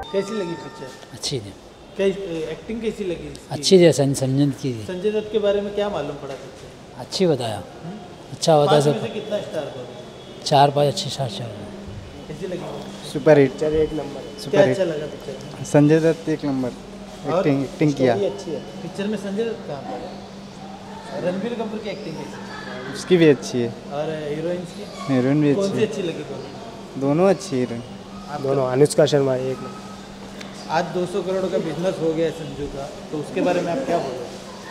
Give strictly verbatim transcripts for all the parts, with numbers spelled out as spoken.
कैसी लगी पिक्चर? अच्छी थी। कैसी एक्टिंग कैसी लगी इसकी? अच्छी थी, संजय दत्त की थी। संजय दत्त के बारे में क्या मालूम पड़ा पिक्चर? अच्छी बताया, अच्छा बता पाँच में सब। से कितना स्टार दोगे? चार पाँच अच्छी स्टार चार। कैसी लगी? सुपर हिट, एक नंबर। क्या सुपर अच्छा हिट। लगा पिक्चर में? संजय दत्त एक नंबर और एक्टिंग एक्टिंग किया। स्टोरी अच्छी है पिक्चर में। संजय दत्त कहाँ पर है? रणबीर कपूर की एक्टिंग कैसी है? उसकी भी अच्छी है। और हीरोइंस की हीरोइन भी कौन अच्छी सी है। अच्छी लगी? दोनों दोनों अच्छी हीरोइन। दोनों। अनुष्का शर्मा एक नंबर। आज दो सौ करोड़ का बिजनेस हो गया है संजू का, तो उसके बारे में आप क्या बोलोगे?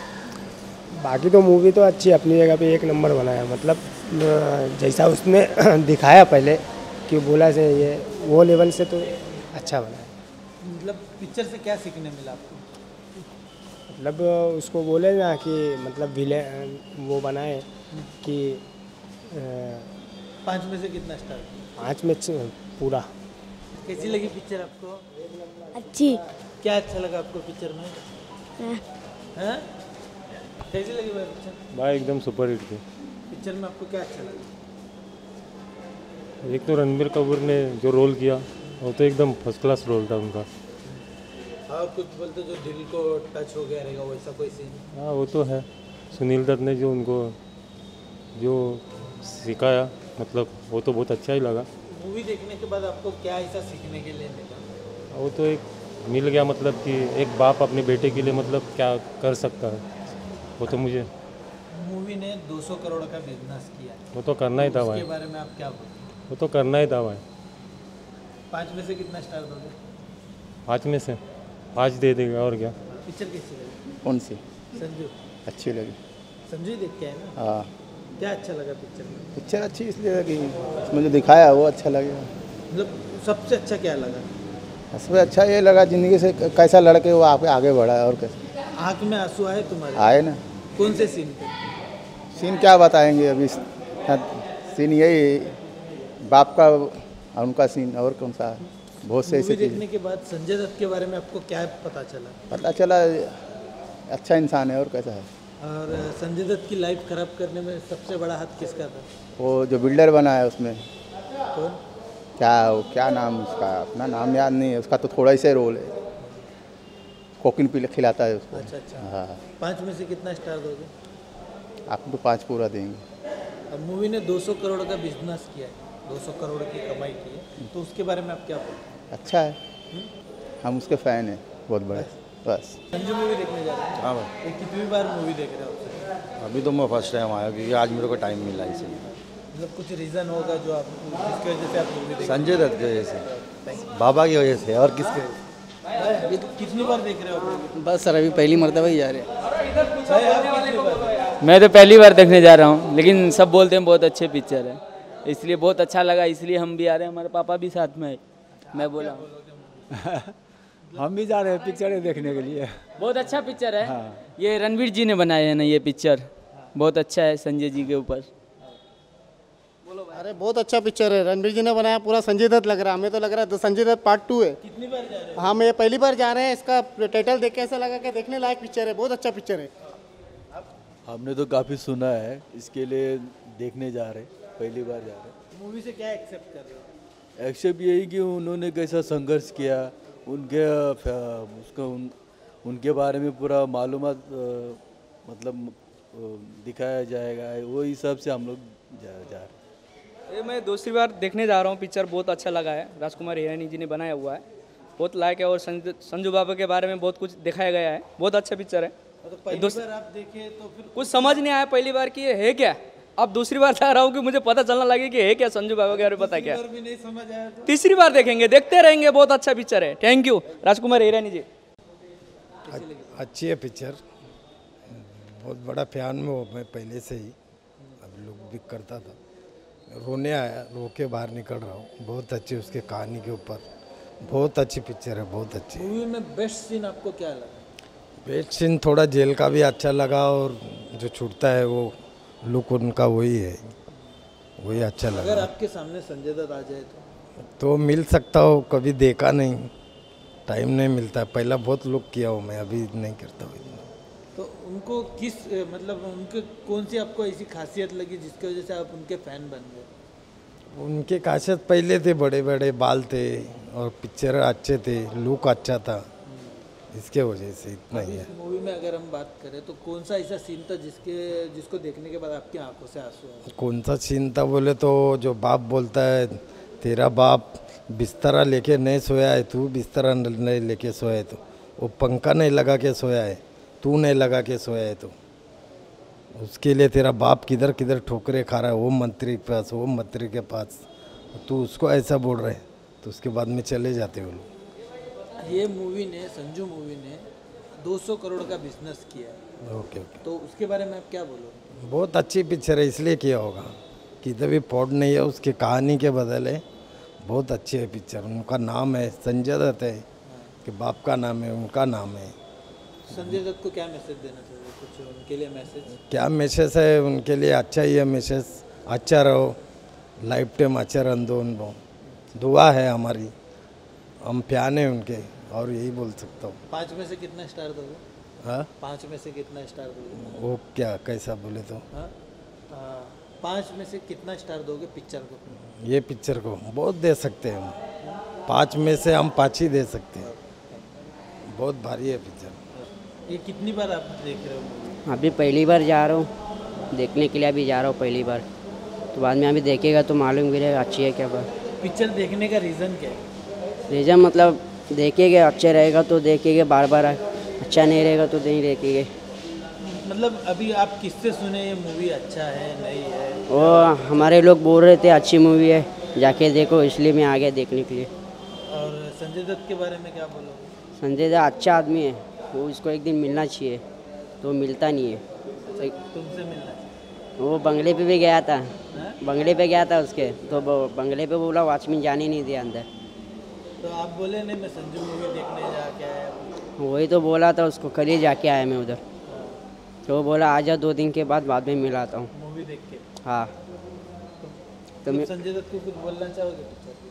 बाकी तो मूवी तो अच्छी अपनी जगह पे एक नंबर बनाया, मतलब अ, जैसा उसने दिखाया पहले कि बोला से ये वो लेवल से तो अच्छा बनाया। मतलब पिक्चर से क्या सीखने मिला आपको? मतलब उसको बोले ना कि मतलब विले वो बनाए कि अ, पाँच में से कितना स्टार? पाँच में छ- पूरा। कैसी लगी पिक्चर आपको? अच्छी। क्या अच्छा लगा आपको पिक्चर में? हाँ। हैं? कैसी लगी भाई पिक्चर? भाई एकदम सुपर हिट थी। पिक्चर में आपको क्या अच्छा लगा? एक तो रणबीर कपूर ने जो रोल किया वो तो एकदम फर्स्ट क्लास रोल था उनका। हाँ, कुछ बोलते जो दिल को टच हो गया रहेगा वैसा कोई सीन? हाँ वो तो है। सुनील दत्त ने जो उनको जो सिखाया, मतलब वो तो बहुत अच्छा ही लगा। मूवी देखने के बाद आपको क्या ऐसा सीखने के लिए मिला? वो तो एक मिल गया, मतलब कि एक बाप अपने बेटे के लिए मतलब क्या कर सकता है, वो तो मुझे मूवी ने दो सौ करोड़ का बिजनेस किया, वो तो करना ही था भाई। उसके बारे में आप क्या बोलते? वो तो करना ही था भाई। पाँच में से कितना स्टार दोगे? पाँच में से पाँच दे देगा और क्या। पिक्चर कैसी लगी? कौन सी? संजू। अच्छी लगी। संजू ही देख के आए ना? हाँ, क्या अच्छा लगा पिक्चर में? पिक्चर अच्छी इसलिए लगी, उसमें जो दिखाया वो अच्छा लगेगा। मतलब सबसे अच्छा क्या लगा? सबसे अच्छा ये लगा जिंदगी से कैसा लड़के वो आगे आगे बढ़ा है और कैसे। आँख में आंसू आए तुम्हारे? आए ना। कौन से सीन पे? सीन क्या बताएंगे अभी, सीन यही बाप का और उनका सीन, और कौन सा बहुत से ऐसे मूवी चीज़ देखने के बाद संजय दत्त के बारे में आपको क्या पता चला? पता चला अच्छा इंसान है और कैसा है। और संजय दत्त की लाइफ खराब करने में सबसे बड़ा हाथ किसका था? वो जो बिल्डर बना है उसमें, कौन? क्या वो क्या नाम उसका, अपना नाम याद नहीं है उसका, तो थोड़ा ही से रोल है, कोकिन पी खिलाता है उसको। अच्छा अच्छा। हाँ, पाँच में से कितना स्टार दोगे? आपको तो पाँच पूरा देंगे। अब मूवी ने दो सौ करोड़ का बिजनेस किया है, दो सौ करोड़ की कमाई की है, तो उसके बारे में आप क्या बोलते हैं? अच्छा है, हम उसके फ़ैन हैं बहुत बड़े। बस संजू मूवी देखने जा रहे हैं? हाँ भाई, ये कितनी बार मूवी देख रहे हो आप? अभी तो मैं फर्स्ट टाइम आया क्योंकि आज मेरे को टाइम मिला इसलिए। मतलब कुछ रीज़न होगा जो आप जिसकी वजह से आप मूवी देख संजय दत्त की वजह से, बाबा की वजह से, और किसके? ये तो कितनी बार देख रहे हो आप? बस सर अभी पहली मरतबा ही जा रहे हैं। भाई, आप कितनी बार देख रहे हो? मैं तो पहली बार देखने जा रहा हूँ, लेकिन सब बोलते हैं बहुत अच्छे पिक्चर है, इसलिए बहुत अच्छा लगा, इसलिए हम भी आ रहे हैं, हमारे पापा भी साथ में है। मैं बोला हम भी जा रहे हैं पिक्चर देखने के लिए। बहुत अच्छा पिक्चर है। हाँ। ये रणवीर जी ने बनाए हैं ना ये पिक्चर, बहुत अच्छा है संजय जी के ऊपर। अरे बहुत अच्छा पिक्चर है, रणवीर जी ने बनाया, पूरा संजय दत्त लग रहा है, हमें तो लग रहा है संजय दत्त पार्ट टू है। कितनी बार जा रहे हो? हाँ, मैं पहली बार जा रहे हैं, इसका टाइटल देख के ऐसा लगा कि देखने लायक पिक्चर है, बहुत अच्छा पिक्चर है। हमने तो काफ़ी सुना है, इसके लिए देखने जा रहे, पहली बार जा रहे। मूवी से क्या एक्सेप्ट कर रहे हो? एक्सेप्ट यही कि उन्होंने कैसा संघर्ष किया, उनके उसका उन, उनके बारे में पूरा मालूमात मतलब दिखाया जाएगा, वो हिसाब से हम लोग जा, जा रहे। ये मैं दूसरी बार देखने जा रहा हूँ, पिक्चर बहुत अच्छा लगा है, राजकुमार हिरानी जी ने बनाया हुआ है, बहुत लायक है, और संजू बाबा के बारे में बहुत कुछ दिखाया गया है, बहुत अच्छा पिक्चर है। तो पहली बार आप देखे तो फिर कुछ समझ नहीं आया पहली बार कि ये है क्या, अब दूसरी बार जा रहा हूँ कि मुझे पता चलना लगे कि है क्या संजू बाबा के बारे में, पता क्या। भी नहीं समझ आया तो तीसरी बार देखेंगे, देखते रहेंगे, बहुत अच्छा पिक्चर है। Thank you Rajkumar Hirani ji. अच्छी है पिक्चर, बहुत बड़ा फैन में वो मैं पहले से ही, अब लोग भी करता था, रोने आया, रो के बाहर निकल रहा हूँ। बहुत अच्छी उसके कहानी के ऊपर, बहुत अच्छी पिक्चर है, बहुत अच्छी। मूवी में बेस्ट सीन आपको क्या लगा? बेस्ट सीन थोड़ा जेल का भी अच्छा लगा, और जो छूटता है वो लुक उनका वही है, वही अच्छा लगा। अगर आपके सामने संजय दत्त आ जाए तो तो मिल सकता हो, कभी देखा नहीं, टाइम नहीं मिलता, पहला बहुत लुक किया हूँ मैं, अभी नहीं करता हूँ। तो उनको किस मतलब उनके कौन सी आपको ऐसी खासियत लगी जिसकी वजह से आप उनके फैन बन गए? उनके खासियत पहले थे, बड़े बड़े बाल थे और पिक्चर अच्छे थे, लुक अच्छा था, इसके वजह से इतना ही है। मूवी में अगर हम बात करें तो कौन सा ऐसा सीन था जिसके जिसको देखने के बाद आपकी आंखों से आंसू आए? कौन सा सीन था बोले तो जो बाप बोलता है, तेरा बाप बिस्तरा लेके नहीं सोया है, तू बिस्तरा नहीं लेके सोया है, तो वो पंखा नहीं लगा के सोया है, तू नहीं लगा के सोया है, तो उसके लिए तेरा बाप किधर किधर ठोकरे खा रहा है, वो मंत्री के पास, वो मंत्री के पास, तू उसको ऐसा बोल रहे, तो उसके बाद में चले जाते वो लोग। ये मूवी ने, संजू मूवी ने दो सौ करोड़ का बिजनेस किया है। ओके ओके, तो उसके बारे में आप क्या बोलोगे? बहुत अच्छी पिक्चर है, इसलिए किया होगा, किधर भी पॉड नहीं है उसकी कहानी के बदले, बहुत अच्छी है पिक्चर। उनका नाम है संजय दत्त है कि बाप का नाम है, उनका नाम है। संजय दत्त को क्या मैसेज देना चाहिए, कुछ उनके लिए मैसेज? क्या मैसेज है उनके लिए? अच्छा ही है मैसेज, अच्छा रहो, लाइफ टाइम अच्छा रन दो उनको, दुआ है हमारी, हम प्यार हैं उनके, और यही बोल सकता हूँ। पाँच में से कितना स्टार दोगे? हाँ, पाँच में से कितना स्टार दोगे? वो क्या कैसा बोले तो? हाँ, पाँच में से कितना स्टार दोगे पिक्चर को? ये पिक्चर को बहुत दे सकते हैं हम, पाँच में से हम पाँच ही दे सकते हैं, बहुत भारी है पिक्चर। ये कितनी बार आप देख रहे हो? अभी पहली बार जा रहा हूँ देखने के लिए, अभी जा रहा हूँ पहली बार, तो बाद में अभी देखेगा तो मालूम भी रहेगा अच्छी है क्या बात। पिक्चर देखने का रीज़न क्या है? रीज़न मतलब देखेंगे, अच्छा रहेगा तो देखेंगे बार बार, अच्छा नहीं रहेगा तो नहीं देखेंगे। मतलब अभी आप किससे सुने ये मूवी अच्छा है नहीं है? वो हमारे लोग बोल रहे थे अच्छी मूवी है, जाके देखो, इसलिए मैं आ गया देखने के लिए। और संजय दत्त के बारे में क्या बोलोगे? संजय दत्त अच्छा आदमी है, वो इसको एक दिन मिलना चाहिए, तो मिलता नहीं है। तुमसे मिलना चाहिए। वो बंगले पे भी गया था, बंगले पे गया था उसके, तो बंगले पे बोला वॉचमैन जाने नहीं दिया अंदर। तो आप बोले नहीं मैं संजू मूवी देखने जाके आया? वही तो बोला था उसको, कल ही जाके आया मैं उधर, तो वो बोला आ जा दो दिन के बाद बाद में मिलाता हूँ मूवी देख के। हाँ, तो मैं संजय दत्त को कुछ बोलना चाहोगे?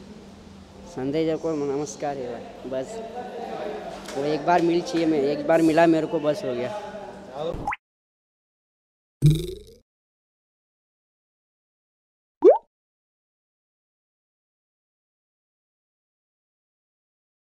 संजय दत्त को नमस्कार है बस, वो एक बार मिल चाहिए, मैं एक बार मिला मेरे को बस हो गया।